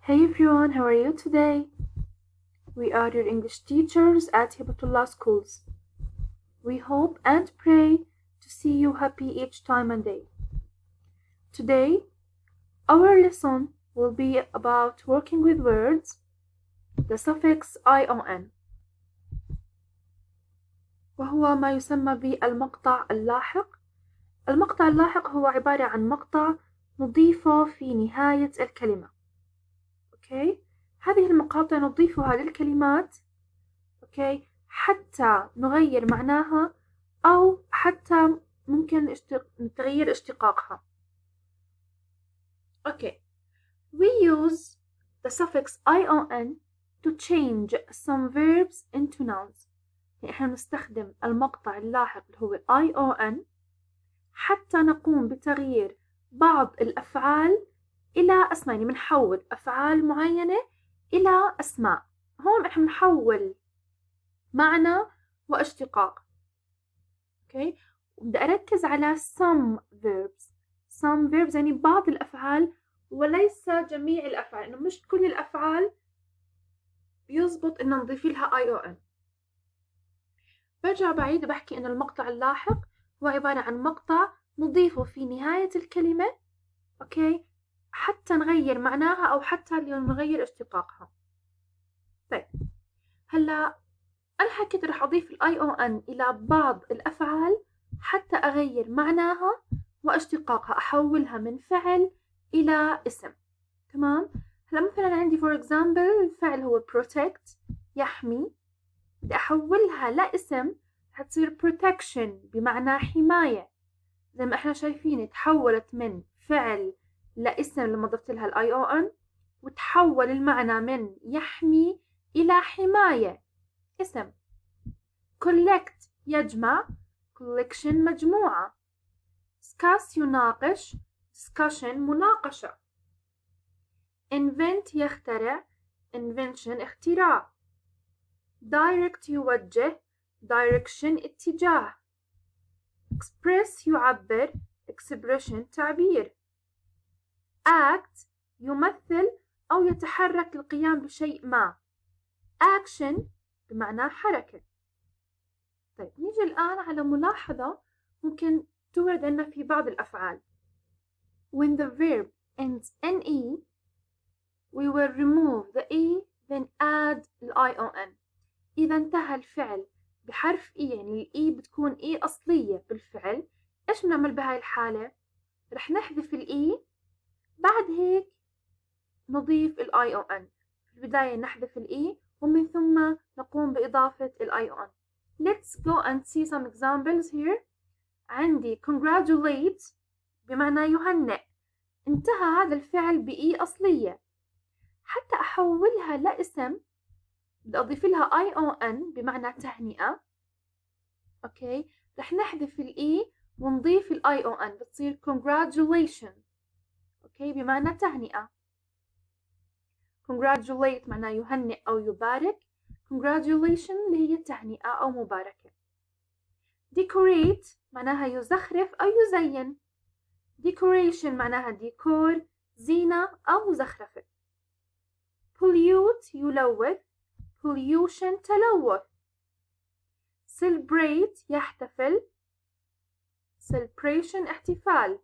Hey everyone, how are you today? We are your English teachers at Hibatullah Schools. We hope and pray to see you happy each time and day. Today, our lesson will be about working with words, the suffix ion, وهو ما يسمى بالمقطع اللاحق. المقطع اللاحق هو عبارة عن مقطع نضيفه في نهاية الكلمة. أوكي؟ هذه المقاطع نضيفها للكلمات أوكي حتى نغير معناها أو حتى ممكن نتغير اشتقاقها. أوكي. We use the suffix ion to change some verbs into nouns. يعني إحنا نستخدم المقطع اللاحق اللي هو ion حتى نقوم بتغيير بعض الأفعال إلى أسماء، يعني بنحول أفعال معينة إلى أسماء. هون إحنا بنحول معنى واشتقاق. أوكي، وبدي أركز على some verbs يعني بعض الأفعال وليس جميع الأفعال، إنه مش كل الأفعال يزبط إن نضيف لها ion. برجع بعيد بحكي إنه المقطع اللاحق هو عبارة عن مقطع نضيفه في نهاية الكلمة أوكي حتى نغير معناها أو حتى نغير اشتقاقها. طيب هلا أنا حكيت رح أضيف ion إلى بعض الأفعال حتى أغير معناها واشتقاقها، أحولها من فعل إلى اسم. تمام؟ هلا مثلا عندي for example الفعل هو protect يحمي، بدي أحولها لاسم حتصير protection بمعنى حماية. زي ما احنا شايفين تحولت من فعل لاسم لما ضفت لها ion، وتحول المعنى من يحمي إلى حماية اسم. collect يجمع، collection مجموعة. discuss يناقش، discussion مناقشة. invent يخترع، invention اختراع. direct يوجه، direction اتجاه. express يعبر، expression تعبير. act يمثل أو يتحرك للقيام بشيء ما، action بمعنى حركة. طيب نيجي الآن على ملاحظة ممكن تورد لنا في بعض الأفعال. When the verb ends in e, we will remove the e then add the ion. إذا انتهى الفعل بحرف e، يعني الإي بتكون إي أصلية بالفعل، إيش بنعمل بهاي الحالة؟ رح نحذف الإي، بعد هيك نضيف ion. في البداية نحذف الإي ومن ثم نقوم بإضافة ion. Let's go and see some examples here. عندي congratulate بمعنى يهنئ، انتهى هذا الفعل بإي أصلية. حتى أحولها لاسم بدي أضيف لها ion بمعنى تهنئة. أوكي، رح نحذف الإي ونضيف ion بتصير congratulation. أوكي، بمعنى تهنئة. congratulate معناه يهنئ أو يبارك، congratulation اللي هي تهنئة أو مباركة. decorate معناها يزخرف أو يزين، decoration معناها ديكور، زينة أو زخرفة. pollute يلوث، pollution تلوث. celebrate يحتفل، celebration احتفال.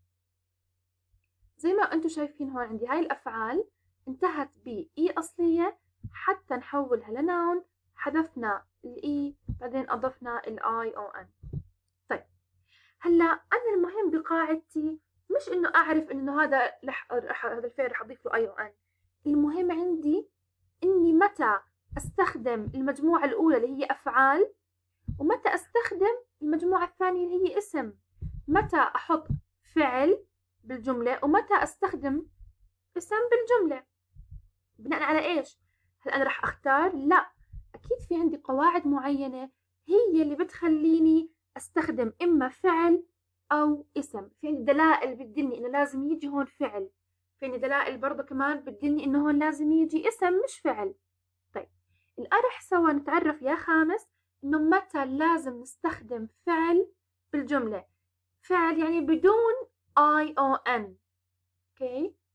زي ما انتم شايفين هون عندي هاي الأفعال انتهت ب إي أصلية حتى نحولها لناون، حذفنا الإي بعدين أضفنا ion. طيب هلا أنا المهم بقاعدتي مش إنه أعرف إنه هذا هذا الفعل رح أضيف له ion. المهم عندي إني متى أستخدم المجموعة الأولى اللي هي أفعال، ومتى أستخدم المجموعة الثانية اللي هي اسم. متى أحط فعل بالجملة ومتى أستخدم اسم بالجملة. بناء على إيش؟ هل أنا رح أختار؟ لا، أكيد في عندي قواعد معينة هي اللي بتخليني أستخدم إما فعل أو اسم. في عندي دلائل بتدلني إنه لازم يجي هون فعل، في عندي دلائل برضه كمان بتدلني إنه هون لازم يجي اسم مش فعل. طيب الآن رح سوا نتعرف يا خامس إنه متى لازم نستخدم فعل بالجملة. فعل يعني بدون ion. أوكي،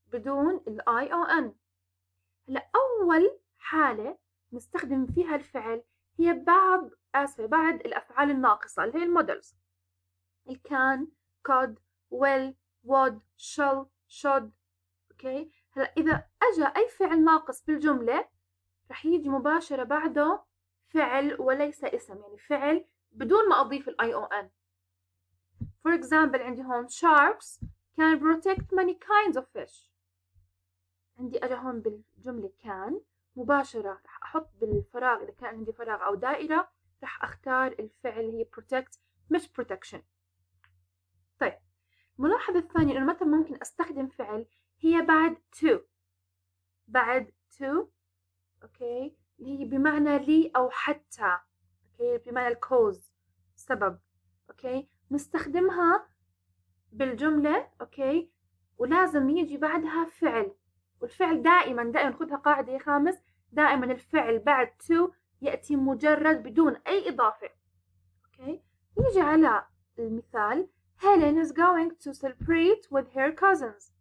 بدون ال ION. هلا أول حالة نستخدم فيها الفعل هي بعد الأفعال الناقصة اللي هي المودلز. الكان، could، will، would، shall، should. اوكي، هلا إذا أجا أي فعل ناقص بالجملة رح يجي مباشرة بعده فعل وليس اسم، يعني فعل بدون ما أضيف ال ION. For example عندي هون sharks can protect many kinds of fish. عندي أجا هون بالجملة كان مباشرة رح أحط بالفراغ، إذا كان عندي فراغ أو دائرة رح أختار الفعل هي protect مش protection. طيب الملاحظة الثانية إنه متى ممكن أستخدم فعل هي بعد to. بعد to أوكي اللي هي بمعنى لي أو حتى، أوكي بمعنى الكوز سبب. أوكي نستخدمها بالجملة أوكي ولازم يجي بعدها فعل، والفعل دائما خذها قاعدة يا خامس، دائما الفعل بعد to يأتي مجرد بدون أي إضافة. أوكي نيجي على المثال Helen is going to celebrate with her cousins.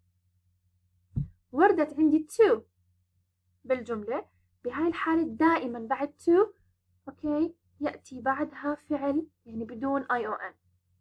وردت عندي to بالجملة، بهاي الحالة دائما بعد to أوكي يأتي بعدها فعل يعني بدون ION.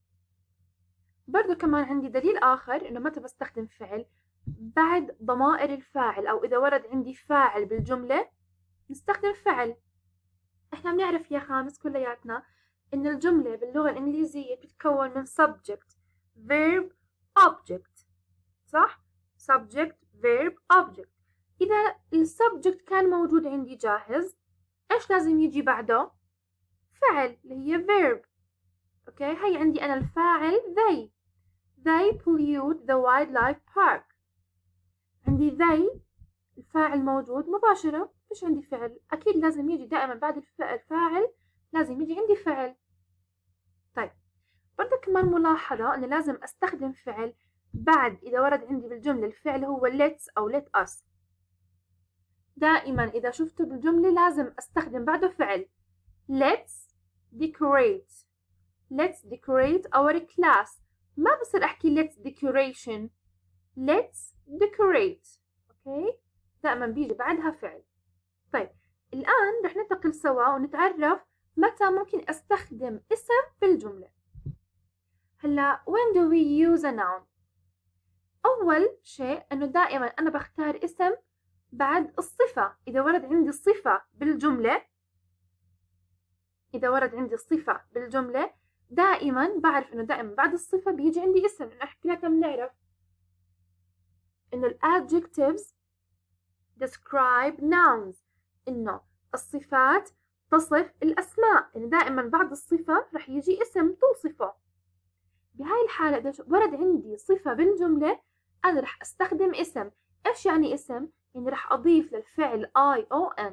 برضو كمان عندي دليل آخر إنه متى بستخدم فعل بعد ضمائر الفاعل، أو إذا ورد عندي فاعل بالجملة نستخدم فعل. إحنا بنعرف يا خامس كلياتنا إن الجملة باللغة الإنجليزية بتتكون من subject verb object، صح؟ subject verb object. إذا السبجكت كان موجود عندي جاهز إيش لازم يجي بعده؟ فعل اللي هي verb. أوكي هي عندي أنا الفاعل they pollute the wildlife park. عندي they الفاعل موجود مباشرة، فيش عندي فعل، أكيد لازم يجي دائما بعد الفاعل لازم يجي عندي فعل. طيب برضه كمان ملاحظة أنه لازم أستخدم فعل بعد إذا ورد عندي بالجملة الفعل هو let's أو let us. دائما إذا شفته بالجملة لازم أستخدم بعده فعل. let's decorate our class. ما بصير أحكي let's decoration، let's decorate. أوكي دائما بيجي بعدها فعل. طيب الآن رح ننتقل سوا ونتعرف متى ممكن أستخدم اسم بالجملة. هلا when do we use a noun؟ أول شيء أنه دائما أنا بختار اسم بعد الصفة. إذا ورد عندي الصفة بالجملة دائما بعرف إنه دائما بعد الصفة بيجي عندي اسم، لأنه إحنا بنعرف إنه adjectives describe nouns، إنه الصفات تصف الأسماء، يعني دائما بعد الصفة رح يجي اسم توصفه. بهاي الحالة إذا ورد عندي صفة بالجملة أنا رح أستخدم اسم. إيش يعني اسم؟ يعني رح أضيف للفعل ION.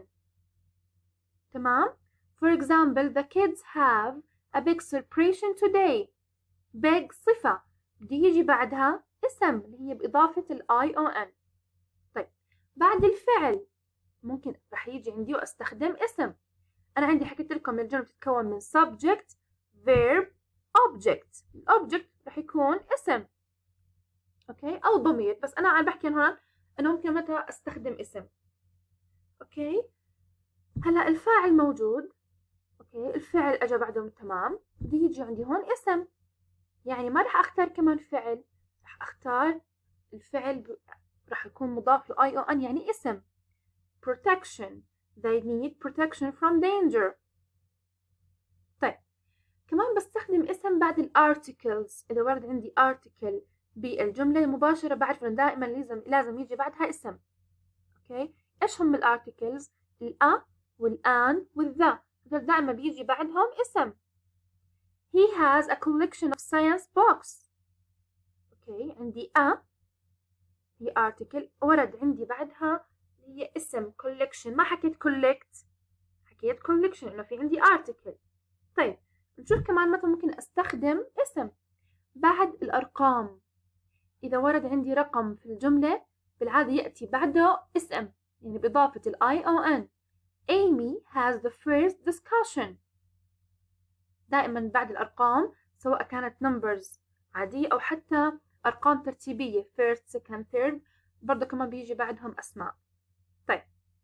تمام؟ For example, the kids have a big celebration today. big صفة بدي يجي بعدها اسم اللي هي بإضافة ال ION. طيب بعد الفعل ممكن رح يجي عندي وأستخدم اسم. أنا عندي حكيت لكم الجملة بتتكون من subject verb object. الأوبجكت رح يكون اسم أوكي أو ضمير، بس أنا عم بحكي هون أنا ممكن متى أستخدم اسم. أوكي هلا الفاعل موجود، أوكي الفعل أجا بعدهم تمام، بدي يجي عندي هون اسم، يعني ما رح أختار كمان فعل، رح أختار الفعل رح يكون مضاف ل ION يعني اسم. protection they need protection from danger. طيب كمان بستخدم اسم بعد الارتكلز. إذا ورد عندي article بالجملة مباشرة بعرف إنه دائما لازم يجي بعدها اسم. أوكي إيش هم الارتكلز؟ الأ والآن والذا، هذول دائما بيجي بعدهم اسم. He has a collection of science books. أوكي عندي هي article ورد عندي بعدها هي اسم collection، ما حكيت collect، حكيت collection إنه في عندي article. طيب نشوف كمان متى ممكن أستخدم اسم بعد الأرقام. إذا ورد عندي رقم في الجملة بالعادة يأتي بعده اسم يعني بإضافة ال ION. Amy has the first discussion. دائما بعد الأرقام سواء كانت numbers عادية أو حتى أرقام ترتيبية first second third برضو كمان بيجي بعدهم أسماء. طيب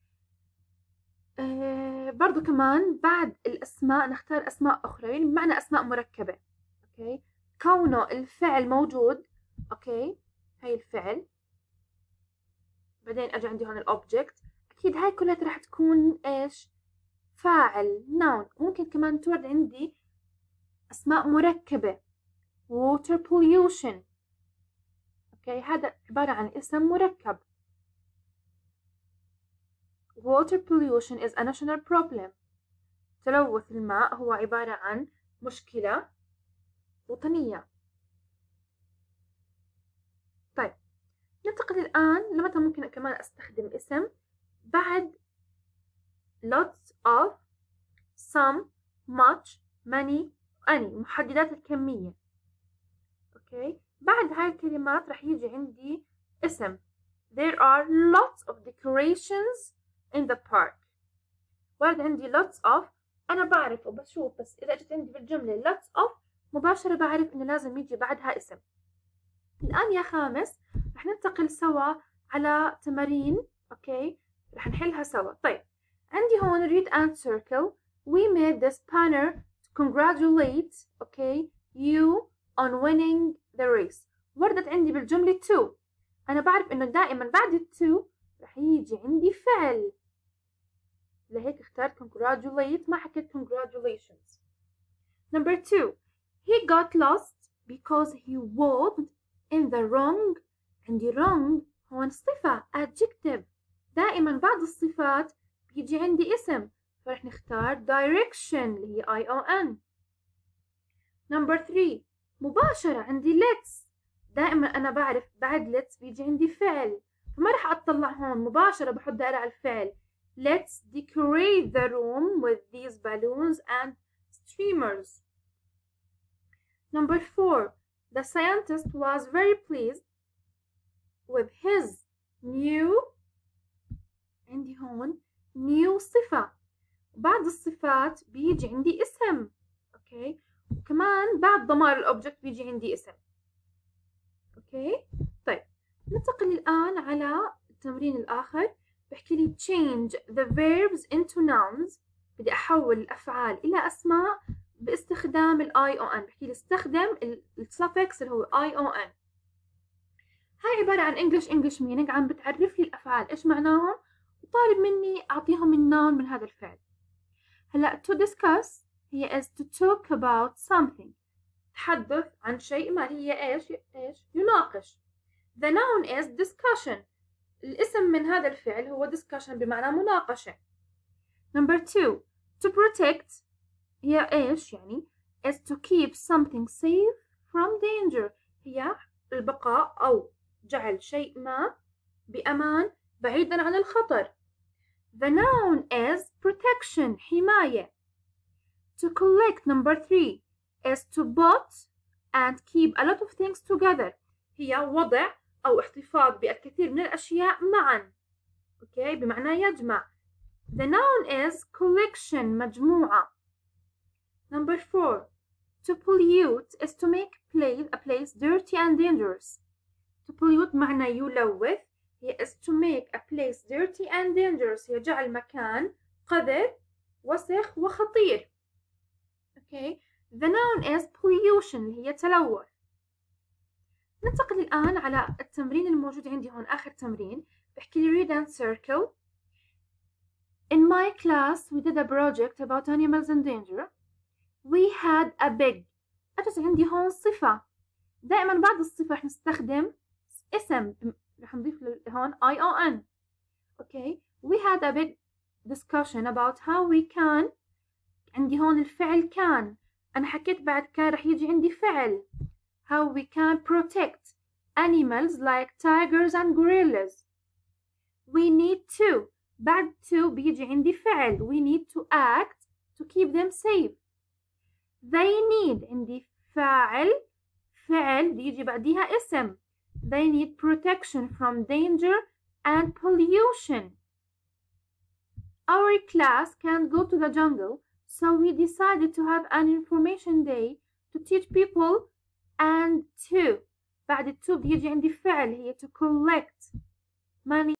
برضو كمان بعد الأسماء نختار أسماء أخرى، يعني بمعنى أسماء مركبة. أوكي، كونه الفعل موجود. أوكي، هاي الفعل، بعدين أجي عندي هون الأوبجكت، أكيد هاي كلها راح تكون إيش؟ فاعل، noun. ممكن كمان تورد عندي أسماء مركبة، water pollution. أوكي، هذا عبارة عن اسم مركب. water pollution is a national problem. تلوث الماء هو عبارة عن مشكلة وطنية. طيب ننتقل الآن لمتى ممكن كمان أستخدم اسم بعد lots of, some, much, many, any، محددات الكمية. أوكي، بعد هاي الكلمات رح يجي عندي اسم. There are lots of decorations in the park. ورد عندي lots of، أنا بعرف وبشوف، بس إذا جت عندي بالجملة lots of مباشرة بعرف إنه لازم يجي بعدها اسم. الآن يا خامس رح ننتقل سوا على تمارين. أوكي، رح نحلها سوا. طيب عندي هون read and circle. We made this banner to congratulate you on winning the race. وردت عندي بالجملة to. أنا بعرف إنه دائما بعد to رح يجي عندي فعل، لهيك اخترت congratulate، ما حكيت congratulations. Number 2. He got lost because he walked in the wrong. عندي wrong هون صفة adjective، دائما بعد الصفات بيجي عندي اسم، فرح نختار direction اللي هي ION. Number 3. مباشرة عندي let's، دائما أنا بعرف بعد let's بيجي عندي فعل، فما رح أطلع هون، مباشرة بحط دائرة على الفعل. Let's decorate the room with these balloons and streamers. Number 4. The scientist was very pleased with his new. عندي هون new صفة، بعد الصفات بيجي عندي اسم. اوكي، وكمان بعد ضمائر الأوبجكت بيجي عندي اسم. اوكي، طيب ننتقل الآن على التمرين الآخر. بحكي لي change the verbs into nouns. بدي أحول الأفعال إلى أسماء باستخدام ال ION. بحكي لي استخدم السفكس اللي هو ION. هاي عبارة عن English meaning، عم بتعرف لي الأفعال إيش معناهم، وطالب مني أعطيهم النون من هذا الفعل. هلا to discuss هي is to talk about something، تحدث عن شيء ما، هي إيش يناقش. The noun is discussion، الاسم من هذا الفعل هو discussion بمعنى مناقشة. Number 2. to protect هي إيش يعني is to keep something safe from danger، هي البقاء أو جعل شيء ما بأمان بعيدا عن الخطر. The noun is protection، حماية. To collect number 3 is to put and keep a lot of things together، هي وضع أو احتفاظ بالكثير من الأشياء معا. أوكي، بمعنى يجمع. The noun is collection، مجموعة. Number 4. To pollute is to make a place dirty and dangerous. To pollute معنى يلوث، هي is to make a place dirty and dangerous، هي جعل مكان قذر وسخ وخطير. Okay. The noun is pollution اللي هي تلوث. ننتقل الآن على التمرين الموجود عندي هون، آخر تمرين. بحكي لي read and circle. In my class we did a project about animals in danger. We had a big. أجت عندي هون صفة، دائما بعد الصفة رح نستخدم اسم، رح نضيف هون ION. Okay. We had a big discussion about how we can. عندي هون الفعل كان، أنا حكيت بعد كان رح يجي عندي فعل. How we can protect animals like tigers and gorillas. We need to، بعد to بيجي عندي فعل. We need to act to keep them safe. They need عندي فاعل بيجي بعديها اسم. They need protection from danger and pollution. Our class can't go to the jungle, so we decided to have an information day to teach people. And to بعد to بيجي عندي فعل، هي to collect. money